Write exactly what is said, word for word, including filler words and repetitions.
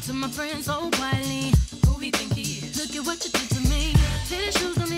to my friends so quietly. Who he think he is? Look at what you did to me. Tennis shoes.